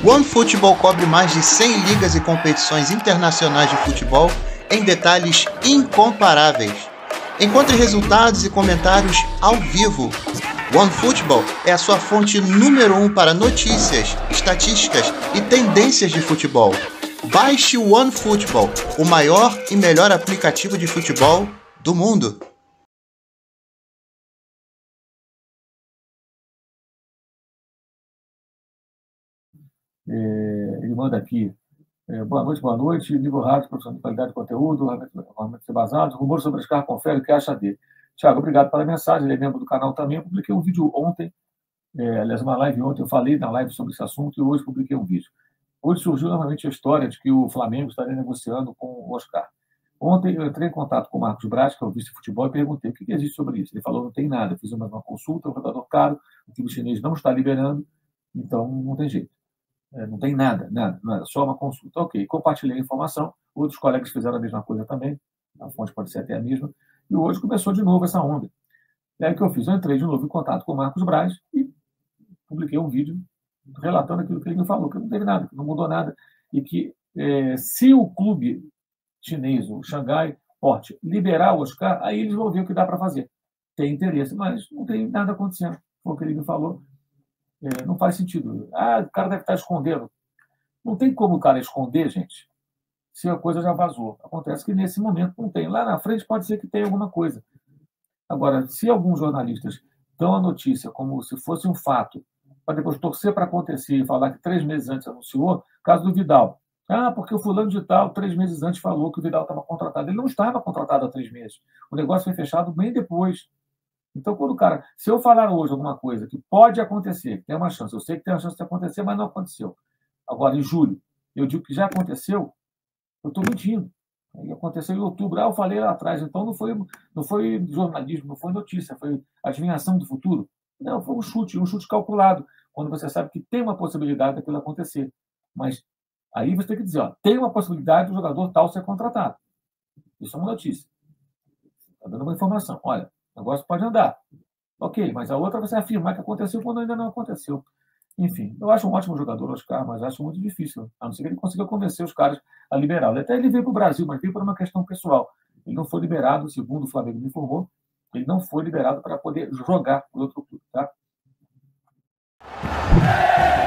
OneFootball cobre mais de 100 ligas e competições internacionais de futebol em detalhes incomparáveis. Encontre resultados e comentários ao vivo. OneFootball é a sua fonte número 1 para notícias, estatísticas e tendências de futebol. Baixe o OneFootball, o maior e melhor aplicativo de futebol do mundo. Ele manda aqui. Boa noite. Nível rádio, profissional de qualidade de conteúdo, realmente embasado. Rumor sobre as Scar confere o que acha dele. Tiago, obrigado pela mensagem. Ele é membro do canal também. Eu publiquei um vídeo ontem, aliás, uma live ontem. Eu falei na live sobre esse assunto e hoje publiquei um vídeo. Hoje surgiu novamente a história de que o Flamengo estaria negociando com o Oscar. Ontem eu entrei em contato com o Marcos Braz, que é o vice-futebol, e perguntei o que existe sobre isso. Ele falou: não tem nada. Eu fiz uma consulta, um jogador caro, o time chinês não está liberando, então não tem jeito. Não tem nada, só uma consulta. Ok, compartilhei a informação, outros colegas fizeram a mesma coisa também, a fonte pode ser até a mesma, e hoje começou de novo essa onda. E aí o que eu fiz? Eu entrei de novo em contato com o Marcos Braz e publiquei um vídeo relatando aquilo que ele me falou, que não teve nada, que não mudou nada, e que se o clube chinês, o Xangai Port, liberar o Oscar, aí eles vão ver o que dá para fazer. Tem interesse, mas não tem nada acontecendo. Foi o que ele me falou. Não faz sentido. O cara deve estar escondendo. Não tem como o cara esconder, gente, se a coisa já vazou. Acontece que nesse momento não tem. Lá na frente pode ser que tenha alguma coisa. Agora, se alguns jornalistas dão a notícia como se fosse um fato, para depois torcer para acontecer e falar que 3 meses antes anunciou, caso do Vidal. Porque o fulano de tal, 3 meses antes, falou que o Vidal estava contratado. Ele não estava contratado há 3 meses. O negócio foi fechado bem depois. Então, quando o cara... Se eu falar hoje alguma coisa que pode acontecer, que tem uma chance, eu sei que tem uma chance de acontecer, mas não aconteceu. Agora, em julho, eu digo que já aconteceu, eu estou mentindo. Aí aconteceu em outubro. Eu falei lá atrás. Então, não foi jornalismo, não foi notícia, foi adivinhação do futuro. Não, foi um chute calculado, quando você sabe que tem uma possibilidade daquilo acontecer. Mas aí você tem que dizer, tem uma possibilidade do jogador tal ser contratado. Isso é uma notícia. Está dando uma informação. Olha, o negócio pode andar. Ok, mas a outra você afirmar que aconteceu quando ainda não aconteceu. Enfim, eu acho um ótimo jogador, Oscar, mas acho muito difícil. A não ser que ele consiga convencer os caras a liberá-lo. Até ele veio para o Brasil, mas veio por uma questão pessoal. Ele não foi liberado, segundo o Flamengo me informou, ele não foi liberado para poder jogar por outro clube. Tá?